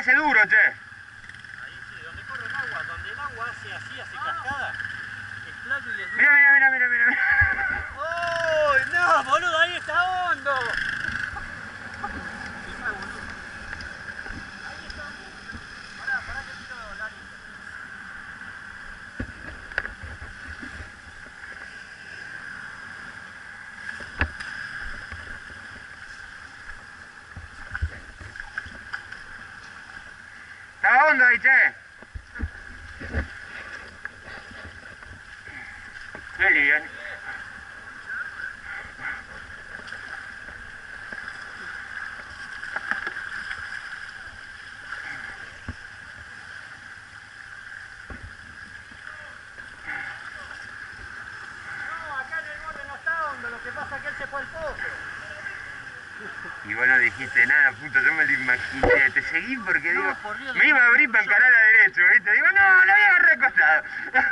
hace duro, che. Ahí sí, donde corre el agua, donde el agua hace así, hace cascada, explota y les dura. Mira. ¡Oh! ¡No, boludo! ¡Ahí está hondo! Está hondo ahí, che. Qué bien. No, acá en el borde no está hondo, lo que pasa es que él se fue al pozo. Y vos no dijiste nada, puto, yo me lo imaginé. Te seguí porque No, digo, por Dios, me iba a abrir para encarar a la derecha, ¿viste? Digo, no, lo voy a agarrar acostado.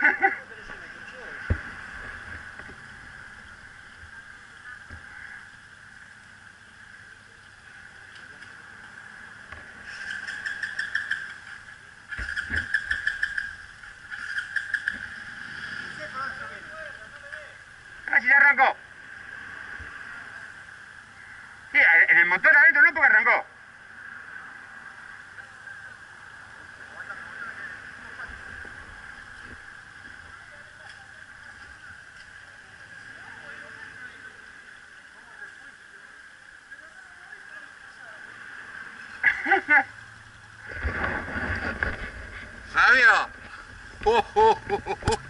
Casi ya arrancó. Sí, en el motor adentro no, porque arrancó. Fabio.